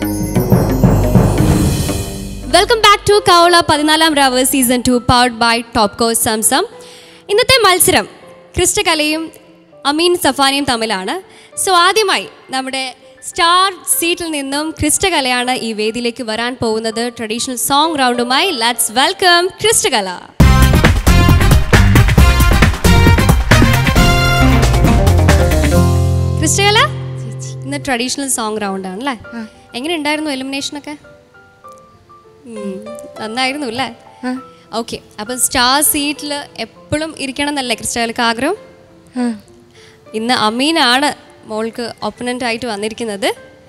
Welcome back to കൗള 14ാം രാവ് സീസൺ 2 പവർഡ് ബൈ ടോപ്കോ സംസം. ഇന്നത്തെ മത്സരം ക്രിസ്റ്റകലയും അമീൻ സഫാനിയും തമ്മിലാണ്. സോ ആദ്യമായി നമ്മുടെ സ്റ്റാർ സീറ്റിൽ നിന്നും ക്രിസ്റ്റകലയാണ് ഈ വേദിയിലേക്ക് വരാൻ പോകുന്നത്. ട്രഡീഷണൽ സോങ് റൗണ്ടുമായി ലെറ്റ്സ് വെൽക്കം ക്രിസ്റ്റകല. ക്രിസ്റ്റകല, ഇന്ന് ട്രഡീഷണൽ സോങ് റൗണ്ട് ആണല്ലേ? എങ്ങനെ ഉണ്ടായിരുന്നു എലിമിനേഷനൊക്കെ? നന്നായിരുന്നു അല്ലേ? ഓക്കെ, അപ്പം സ്റ്റാർ സീറ്റിൽ എപ്പോഴും ഇരിക്കണം എന്നല്ലേ ക്രിസ്റ്റകലക്ക് ആഗ്രഹം? ഇന്ന് അമീനാണ് മോൾക്ക് ഒപ്പണൻ്റ് ആയിട്ട് വന്നിരിക്കുന്നത്.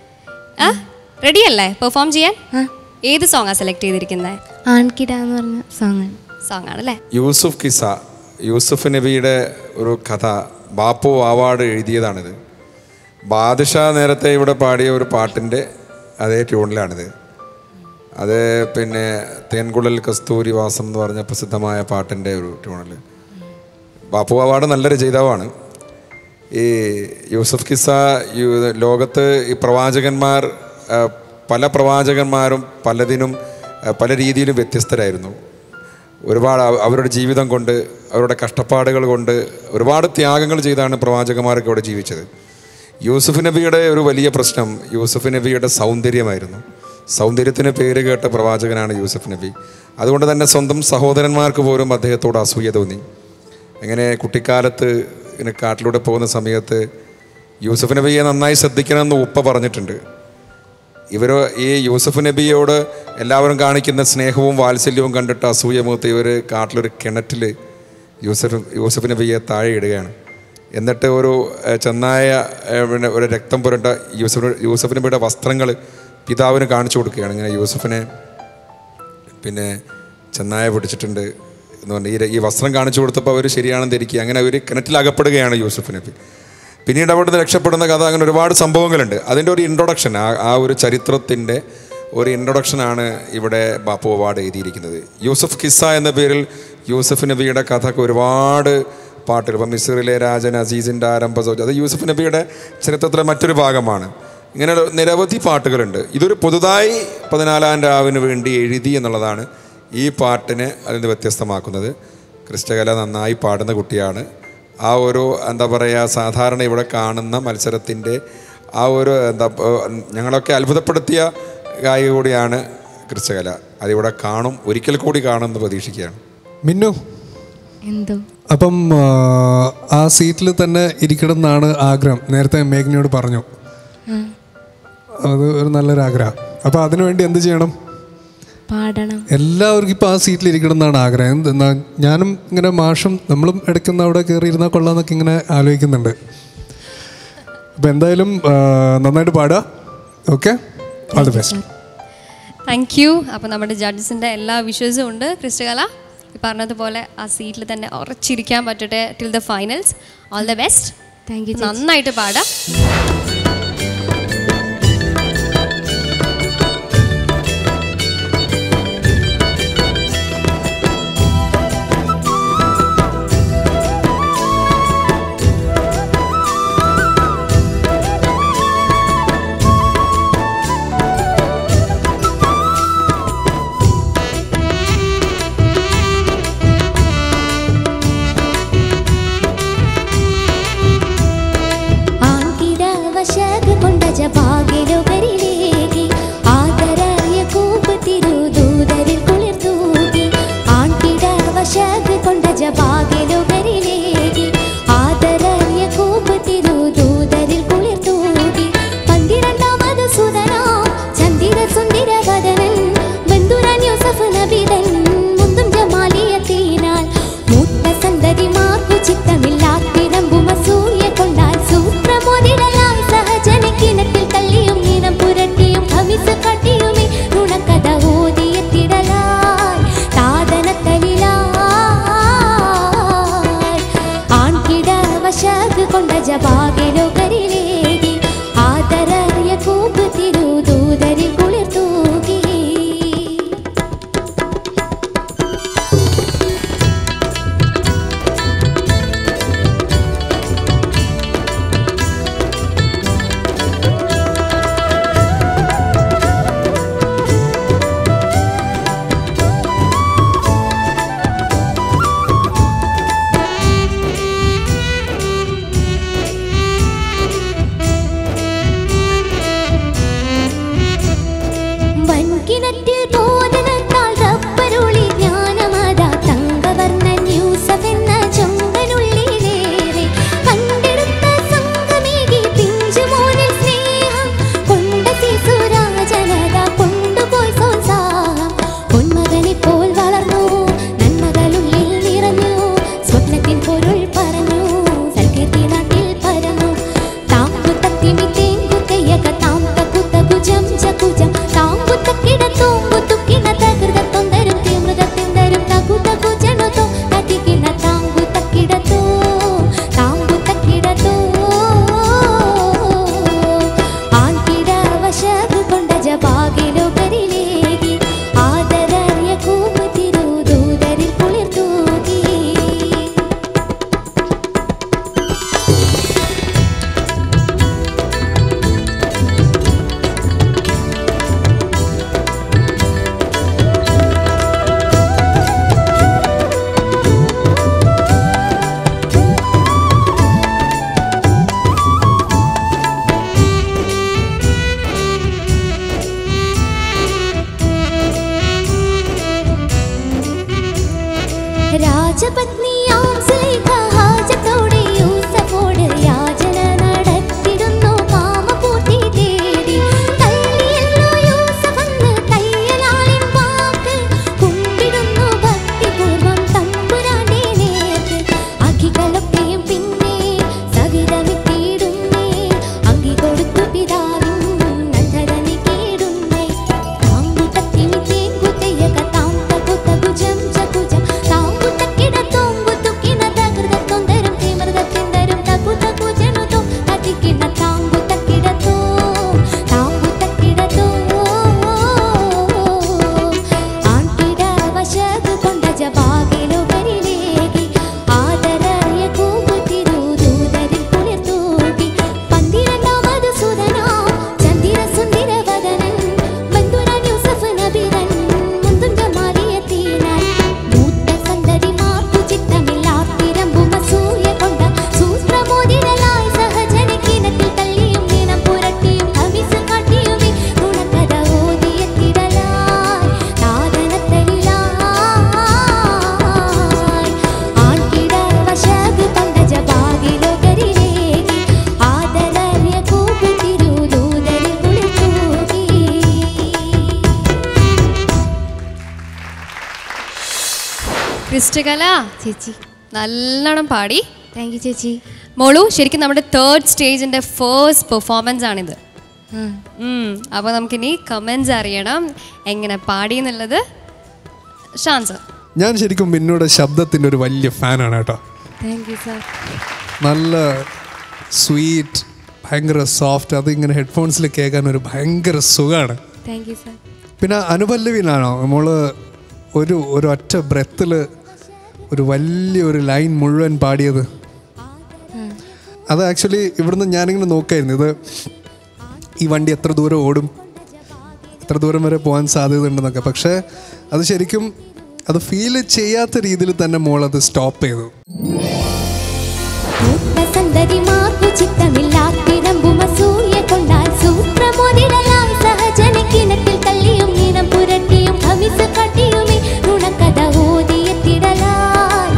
റെഡി അല്ലേ പെർഫോം ചെയ്യാൻ? ഏത് സോങ്ങാണ് സെലക്ട് ചെയ്തിരിക്കുന്നത്? ആൺകിട എന്ന് പറഞ്ഞ സോങ് ആണല്ലേ? യൂസുഫ് കിസ്സ, യൂസുഫ് നബിയുടെ ഒരു കഥ ബാപ്പു അവാർഡ് എഴുതിയതാണിത്. ബാദുഷാ നേരത്തെ ഇവിടെ പാടിയ ഒരു പാട്ടിൻ്റെ അതേ ട്യൂണിലാണിത്. അത് പിന്നെ തേൻകുഴൽ കസ്തൂരി വാസം എന്ന് പറഞ്ഞ പ്രസിദ്ധമായ പാട്ടിൻ്റെ ഒരു ട്യൂണിൽ. ബാപ്പു അവാർഡ് നല്ല രചയിതാവാണ്. ഈ യൂസുഫ് കിസ്സ ലോകത്ത് ഈ പ്രവാചകന്മാർ പല പ്രവാചകന്മാരും പലതിനും പല രീതിയിലും വ്യത്യസ്തരായിരുന്നു. ഒരുപാട് അവരുടെ ജീവിതം കൊണ്ട് അവരുടെ കഷ്ടപ്പാടുകൾ കൊണ്ട് ഒരുപാട് ത്യാഗങ്ങൾ ചെയ്താണ് പ്രവാചകന്മാരൊക്കെ ഇവിടെ ജീവിച്ചത്. യൂസുഫ് നബിയുടെ ഒരു വലിയ പ്രശ്നം യൂസുഫ് നബിയുടെ സൗന്ദര്യമായിരുന്നു. സൗന്ദര്യത്തിന് പേര് കേട്ട പ്രവാചകനാണ് യൂസുഫ് നബി. അതുകൊണ്ട് തന്നെ സ്വന്തം സഹോദരന്മാർക്ക് പോലും അദ്ദേഹത്തോട് അസൂയ തോന്നി. അങ്ങനെ കുട്ടിക്കാലത്ത് ഇങ്ങനെ കാട്ടിലൂടെ പോകുന്ന സമയത്ത് യൂസുഫ് നബിയെ നന്നായി ശ്രദ്ധിക്കണമെന്ന് ഉപ്പ പറഞ്ഞിട്ടുണ്ട്. ഈ യൂസുഫ് നബിയോട് എല്ലാവരും കാണിക്കുന്ന സ്നേഹവും വാത്സല്യവും കണ്ടിട്ട് അസൂയ മൂത്ത് ഇവർ കാട്ടിലൊരു കിണറ്റിൽ യൂസുഫ് നബിയെ താഴെ ഇടുകയാണ്. എന്നിട്ട് ഒരു ചെന്നായ പിന്നെ ഒരു രക്തം പുരണ്ട യൂസുഫ് നബിയുടെ വസ്ത്രങ്ങൾ പിതാവിന് കാണിച്ചു കൊടുക്കുകയാണ്. ഇങ്ങനെ യൂസുഫിനെ പിന്നെ ചെന്നായ പിടിച്ചിട്ടുണ്ട് എന്ന് പറഞ്ഞ് ഈ വസ്ത്രം കാണിച്ചു കൊടുത്തപ്പോൾ അവർ ശരിയാണെന്ന് ധരിക്കുക. അങ്ങനെ അവർ കിണറ്റിലകപ്പെടുകയാണ് യൂസുഫ് നബി. പിന്നീട് അവിടുന്ന് രക്ഷപ്പെടുന്ന കഥ, അങ്ങനെ ഒരുപാട് സംഭവങ്ങളുണ്ട്. അതിൻ്റെ ഒരു ഇൻട്രൊഡക്ഷൻ, ആ ഒരു ചരിത്രത്തിൻ്റെ ഒരു ഇൻട്രൊഡക്ഷനാണ് ഇവിടെ ബാപ്പു അവാർഡ് എഴുതിയിരിക്കുന്നത്. യൂസുഫ് കിസ്സ എന്ന പേരിൽ യൂസുഫ് നബിയുടെ കഥക്ക് ഒരുപാട് പാട്ടുകൾ. ഇപ്പം മിസ്റിലെ രാജൻ അസീസിൻ്റെ ആരംഭ സൗജ, അത് യൂസുഫ് നബിയുടെ ചരിത്രത്തിലെ മറ്റൊരു ഭാഗമാണ്. ഇങ്ങനെ നിരവധി പാട്ടുകളുണ്ട്. ഇതൊരു പുതുതായി 14ാം രാവിന് വേണ്ടി എഴുതി എന്നുള്ളതാണ് ഈ പാട്ടിനെ അതിന് വ്യത്യസ്തമാക്കുന്നത്. ക്രിസ്റ്റകല നന്നായി പാടുന്ന കുട്ടിയാണ്. ആ ഒരു എന്താ പറയുക, സാധാരണ ഇവിടെ കാണുന്ന മത്സരത്തിൻ്റെ ആ ഒരു ഞങ്ങളൊക്കെ അത്ഭുതപ്പെടുത്തിയ ഗായിക കൂടിയാണ് ക്രിസ്റ്റകല. അതിവിടെ കാണും, ഒരിക്കൽ കൂടി കാണുമെന്ന് പ്രതീക്ഷിക്കുകയാണ്. മിന്നു, എന്തോ അപ്പം ആ സീറ്റിൽ തന്നെ ഇരിക്കണം എന്നാണ് ആഗ്രഹം. നേരത്തെ മേഘ്നയോട് പറഞ്ഞു, അത് ഒരു നല്ലൊരാഗ്രഹം. അപ്പം അതിനുവേണ്ടി എന്ത് ചെയ്യണം? പാടണം. എല്ലാവർക്കും ഇപ്പം ആ സീറ്റിൽ ഇരിക്കണം എന്നാണ് ആഗ്രഹം. ഞാനും ഇങ്ങനെ മാഷും നമ്മളും ഇടയ്ക്കുന്ന അവിടെ കയറി ഇരുന്നാൽ കൊള്ളാമെന്നൊക്കെ ഇങ്ങനെ ആലോചിക്കുന്നുണ്ട്. അപ്പം എന്തായാലും നന്നായിട്ട് പാടുക. Okay, all the best. Thank you. അപ്പോൾ നമ്മുടെ ജഡ്ജസിൻ്റെ എല്ലാ വിഷ്വൽസും ഉണ്ട്. ക്രിസ്റ്റകല ഈ പറഞ്ഞതുപോലെ ആ സീറ്റിൽ തന്നെ ഉറച്ചിരിക്കാൻ പറ്റട്ടെ till the finals. All the best. Thank you. നന്നായിട്ട് പാടാം. ആൺകിട രാജപത്നിയാം സുലൈഖ ഹാജത്തോടെ യൂസഫോട് യാചന നടത്തിടുന്നു കാമപൂർത്തി തേടി. തള്ളിയല്ലോ യൂസഫെന്ന് തയ്യലാളിൻ വാക്ക്, കുമ്പിടുന്നു ഭക്തിപൂർവം തമ്പുരാന്റെ നേർക്ക്. അഖികളൊക്കെയും പിന്നെ സവിതമിട്ടിടുന്നേ, അങ്കി കൊടുത്തു പിതാവിൻ നന്ദരനി കേടുന്നേ. താങ്കു തത്തിമി തേങ്കു തെയ്യക താം തകു തകു ജം ജകുജം താങ്കു തക്കിട തോങ്കു തുക്കിന തകൃത തൊന്തരും തിമൃതത്തിന്തരും തകു തകു ജനുതോ അതിക്കിണ താങ്കു തക്കിട തോ താങ്കു തക്കിട തോ. ആൺകിട വശതു കൊണ്ട ജപാകിലുകരിലേകി ആദരറിയ കൂകുത്തിരു ദൂതരിൽ കുളിർ തൂകി. പന്തിരണ്ടാമത് സുതനാ ചന്ദിര സുന്ദര വദനൻ ബന്ധുരാൻ യൂസഫ് നബിതൻ മുന്തും ജമാലിയത്തിനായി. മൂത്ത സന്തതിമാർക്കു ചിത്തമില്ലാത്തിരമ്പും അസൂയ കൊണ്ട സൂത്രമോതിരലായി സഹജനക്കിനത്തിൽ തള്ളിയും നീണം പുരട്ടിയും ഹമിസ് കാട്ടിയുമേ നുണക്കഥ ഓതിയെത്തിടലായി സാധനത്തലിലായി. ആൺകിട വശകു കൊണ്ട ജപാകിലുകരിലേകി ആദരറിയ കൂകുത്തിരു ദൂതരിൽ കുളിർ തൂകി. ക്രിസ്റ്റകല ചേച്ചി. നല്ലോണം പാടി. താങ്ക് യു ചേച്ചി. മോളു ശരിക്കും നമ്മുടെ 3rd സ്റ്റേജിൻ്റെ ഫസ്റ്റ് പെർഫോമൻസ് ആണിത്. അപ്പോൾ നമുക്കിനി കമൻസ് അറിയണം എങ്ങനെ പാടി എന്നുള്ളത്. ഷാൻ സർ. ഞാൻ ശരിക്കും മിന്നുടെ ശബ്ദത്തിൻ്റെ ഒരു വലിയ ഫാനാണ് കേട്ടോ. Thank you sir. നല്ല സ്വീറ്റ്, ഭയങ്കര സോഫ്റ്റ്, അതിങ്ങനെ ഹെഡ്ഫോൺസിൽ കേൾക്കാൻ ഒരു ഭയങ്കര സുഖമാണ്. Thank you sir. പിന്നെ അനുപല്ലവിയിലാണോ നമ്മൾ ഒരു ഒറ്റ ബ്രെത്തിൽ ഒരു വലിയൊരു ലൈൻ മുഴുവൻ പാടിയത്? അത് ആക്ച്വലി ഇവിടുന്ന് ഞാനിങ്ങനെ നോക്കായിരുന്നു, ഇത് ഈ വണ്ടി എത്ര ദൂരം ഓടും, എത്ര ദൂരം വരെ പോകാൻ സാധ്യതയുണ്ടെന്നൊക്കെ. പക്ഷേ അത് ശരിക്കും അത് ഫീൽ ചെയ്യാത്ത രീതിയിൽ തന്നെ മോളത് സ്റ്റോപ്പ് ചെയ്തു. സന്തതിമാർക്കു ചിത്തമില്ലാത്തിരമ്പും അസൂയ കൊണ്ടാൽ സൂത്രമോതിരലായി സഹജനക്കിനത്തിൽ തള്ളിയും നീണം പുരട്ടിയും ഹമിസ് കാട്ടിയുമേ നുണക്കഥ ഓതിയെത്തിടലായി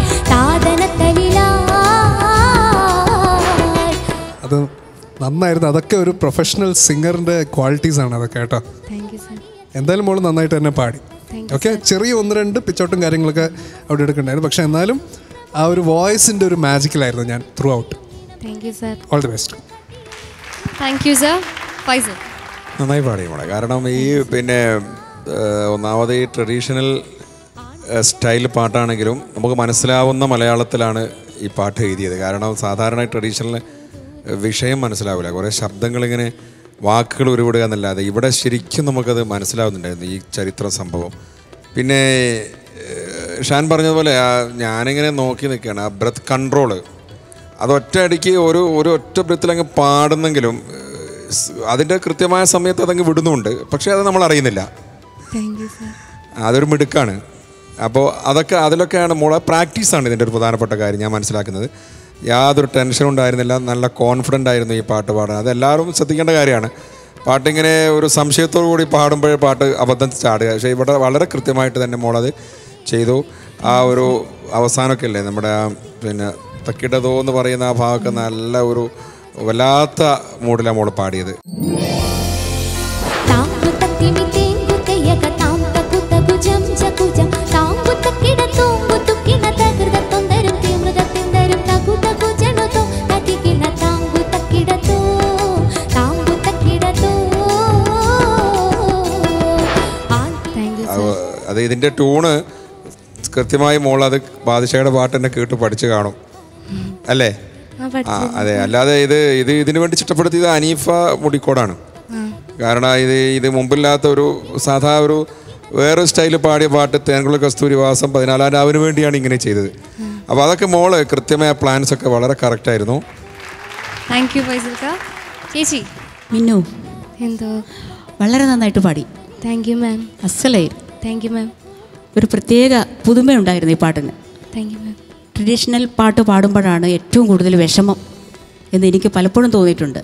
സാധനത്തലിലായി. അത് നന്നായിരുന്നു. അതൊക്കെ ഒരു പ്രൊഫഷണൽ സിംഗറിൻ്റെ ക്വാളിറ്റീസ് ആണ് അതൊക്കെ കേട്ടോ. Thank you sir. എന്തായാലും മോള് നന്നായിട്ട് തന്നെ പാടി. ഓക്കെ, ചെറിയ 1-2 പിച്ചോട്ടും കാര്യങ്ങളൊക്കെ അവിടെ എടുക്കണ്ടായിരുന്നു, പക്ഷെ എന്നാലും ആ ഒരു വോയിസിൻ്റെ ഒരു മാജിക്കലായിരുന്നു ഞാൻ throughout. Thank you sir. All the best. Thank you sir. Faisal. നന്നായി പാടി മോളെ. കാരണം ഈ പിന്നെ ഒന്നാമത് ഈ ട്രഡീഷണൽ സ്റ്റൈൽ പാട്ടാണെങ്കിലും നമുക്ക് മനസ്സിലാവുന്ന മലയാളത്തിലാണ് ഈ പാട്ട് എഴുതിയത്. കാരണം സാധാരണ ട്രഡീഷണൽ വിഷയം മനസ്സിലാവില്ല, കുറേ ശബ്ദങ്ങളിങ്ങനെ വാക്കുകൾ ഉരുവിടുക എന്നല്ലാതെ ഇവിടെ ശരിക്കും നമുക്കത് മനസ്സിലാവുന്നുണ്ടായിരുന്നു ഈ ചരിത്ര സംഭവം. പിന്നെ ഷാൻ പറഞ്ഞതുപോലെ ഞാനിങ്ങനെ നോക്കി നിൽക്കുകയാണ്, ആ ബ്രത്ത് കൺട്രോള് അത് ഒറ്റയടിക്ക് ഒരു ഒറ്റ ബ്രത്തിലങ്ങ് പാടുന്നെങ്കിലും അതിൻ്റെ കൃത്യമായ സമയത്ത് അതങ്ങ് വിടുന്നുണ്ട്, പക്ഷേ അത് നമ്മൾ അറിയുന്നില്ല. Thank you sir. അതൊരു മിടുക്കാണ്. അപ്പോൾ അതിലൊക്കെയാണ് മോളെ പ്രാക്ടീസാണ് ഇതിൻ്റെ ഒരു പ്രധാനപ്പെട്ട കാര്യം ഞാൻ മനസ്സിലാക്കുന്നത്. യാതൊരു ടെൻഷനും ഉണ്ടായിരുന്നില്ല, നല്ല കോൺഫിഡൻ്റ് ആയിരുന്നു ഈ പാട്ട് പാടാൻ. അതെല്ലാവരും ശ്രദ്ധിക്കേണ്ട കാര്യമാണ്. പാട്ടിങ്ങനെ ഒരു സംശയത്തോടു കൂടി പാടുമ്പോഴേ പാട്ട് അബദ്ധം ചാടുക. പക്ഷേ ഇവിടെ വളരെ കൃത്യമായിട്ട് തന്നെ മോളത് ചെയ്തു. ആ ഒരു അവസാനമൊക്കെ അല്ലേ നമ്മുടെ പിന്നെ തക്കിടതോ എന്ന് പറയുന്ന ആ ഭാഗമൊക്കെ നല്ല ഒരു വല്ലാത്ത മൂഡിലാണ് മോള് പാടിയത്. അത് ഇതിൻ്റെ ട്യൂണ് കൃത്യമായി മോളത് ബാദുഷയുടെ പാട്ട് തന്നെ കേട്ട് പഠിച്ചു കാണും അല്ലേ? അതെ, അല്ലാതെ ഇതിനു വേണ്ടി ചിട്ടപ്പെടുത്തിയത് അനീഫ മുടിക്കോടാണ്. കാരണം ഇത് മുമ്പില്ലാത്ത ഒരു സാധാ ഒരു വേറെ സ്റ്റൈല് പാടിയ പാട്ട് തേൻകുളം കസ്തൂരിവാസം 14-ാം രാവിന് വേണ്ടിയാണ് ഇങ്ങനെ ചെയ്തത്. അപ്പോൾ അതൊക്കെ മോള് കൃത്യമായ പ്ലാൻസ് ഒക്കെ വളരെ കറക്റ്റായിരുന്നു. Thank you ഫൈസൽക്ക. ചേച്ചി. മിന്നു എന്തോ വളരെ നന്നായിട്ട് പാടി. Thank you ma'am. അസലായിരുന്നു. Thank you ma'am. ഒരു പ്രത്യേക പുതുമയുണ്ടായിരുന്നു ഈ പാട്ടിന്. Thank you ma'am. ട്രഡീഷണൽ പാട്ട് പാടുമ്പോഴാണ് ഏറ്റവും കൂടുതൽ വിഷമം എന്ന് എനിക്ക് പലപ്പോഴും തോന്നിയിട്ടുണ്ട്.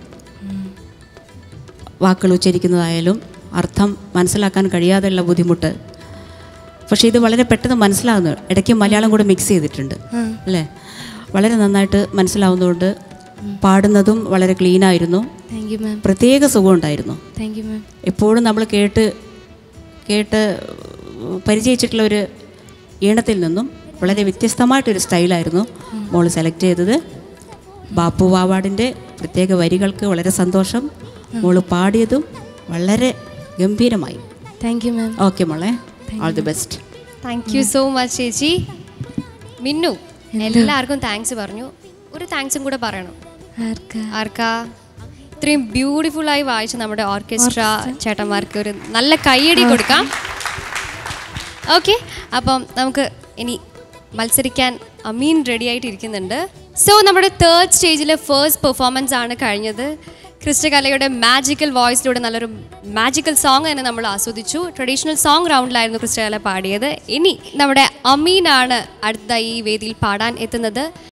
വാക്കുകൾ ഉച്ചരിക്കുന്നതായാലും അർത്ഥം മനസ്സിലാക്കാൻ കഴിയാതെയുള്ള ബുദ്ധിമുട്ട് പക്ഷേ ഇത് വളരെ പെട്ടെന്ന് മനസ്സിലാവുന്നു. ഇടയ്ക്ക് മലയാളം കൂടെ മിക്സ് ചെയ്തിട്ടുണ്ട് അല്ലേ? വളരെ നന്നായിട്ട് മനസ്സിലാവുന്നതുകൊണ്ട് പാടുന്നതും വളരെ ക്ലീനായിരുന്നു. താങ്ക് യു മാം. പ്രത്യേക സുഖമുണ്ടായിരുന്നു. താങ്ക് യു മാം. എപ്പോഴും നമ്മൾ കേട്ട് പരിചയിച്ചിട്ടുള്ള ഒരു ഈണത്തിൽ നിന്നും വളരെ വ്യത്യസ്തമായിട്ടൊരു സ്റ്റൈലായിരുന്നു മോൾ സെലക്ട് ചെയ്തത്. ബാപ്പു വാവാടിൻ്റെ പ്രത്യേക വരികൾക്ക് വളരെ സന്തോഷം. മോൾ പാടിയതും വളരെ ഗംഭീരമായി. Thank you ma'am. ഓക്കെ മോളെ, all the best. Thank you so much ചേച്ചി. മിന്നു എല്ലാവർക്കും താങ്ക്സ് പറഞ്ഞു. ഒരു താങ്ക്സും കൂടെ പറയണം. ആർക്കാ? ഇത്രയും ബ്യൂട്ടിഫുള്ളായി വായിച്ച നമ്മുടെ ഓർക്കസ്ട്ര ചേട്ടന്മാർക്ക് ഒരു നല്ല കയ്യടി കൊടുക്കാം. ഓക്കെ, അപ്പം നമുക്ക് ഇനി മത്സരിക്കാൻ അമീൻ റെഡി ആയിട്ടിരിക്കുന്നുണ്ട്. സോ നമ്മുടെ തേർഡ് സ്റ്റേജിലെ ഫസ്റ്റ് പെർഫോമൻസ് ആണ് കഴിഞ്ഞത്. ക്രിസ്റ്റകലയുടെ മാജിക്കൽ വോയിസിലൂടെ നല്ലൊരു മാജിക്കൽ സോങ് തന്നെ നമ്മൾ ആസ്വദിച്ചു. ട്രഡീഷണൽ സോങ് റൗണ്ടിലായിരുന്നു ക്രിസ്റ്റകല പാടിയത്. ഇനി നമ്മുടെ അമീനാണ് അടുത്ത ഈ വേദിയിൽ പാടാൻ എത്തുന്നത്.